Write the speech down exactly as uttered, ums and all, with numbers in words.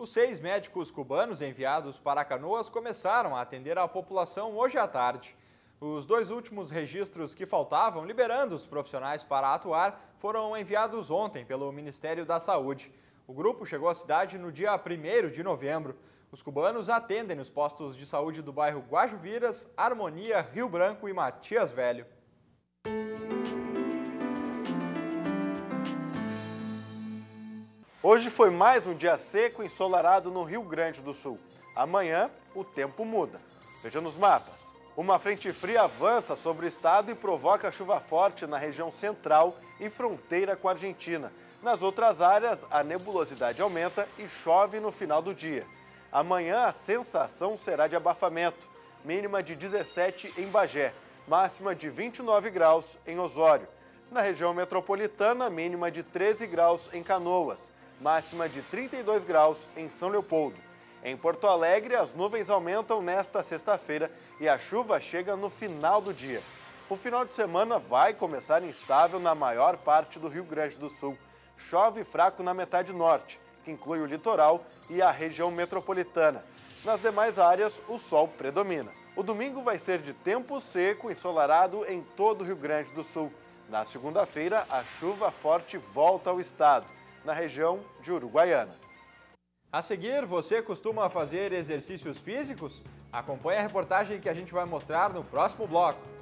Os seis médicos cubanos enviados para Canoas começaram a atender a população hoje à tarde. Os dois últimos registros que faltavam, liberando os profissionais para atuar, foram enviados ontem pelo Ministério da Saúde. O grupo chegou à cidade no dia primeiro de novembro. Os cubanos atendem nos postos de saúde do bairro Guajuviras, Harmonia, Rio Branco e Matias Velho. Hoje foi mais um dia seco e ensolarado no Rio Grande do Sul. Amanhã, o tempo muda. Veja nos mapas. Uma frente fria avança sobre o estado e provoca chuva forte na região central e fronteira com a Argentina. Nas outras áreas, a nebulosidade aumenta e chove no final do dia. Amanhã, a sensação será de abafamento, mínima de dezessete em Bagé, máxima de vinte e nove graus em Osório. Na região metropolitana, mínima de treze graus em Canoas, máxima de trinta e dois graus em São Leopoldo. Em Porto Alegre, as nuvens aumentam nesta sexta-feira e a chuva chega no final do dia. O final de semana vai começar instável na maior parte do Rio Grande do Sul. Chove fraco na metade norte, que inclui o litoral e a região metropolitana. Nas demais áreas, o sol predomina. O domingo vai ser de tempo seco e ensolarado em todo o Rio Grande do Sul. Na segunda-feira, a chuva forte volta ao estado, na região de Uruguaiana. A seguir, você costuma fazer exercícios físicos? Acompanhe a reportagem que a gente vai mostrar no próximo bloco.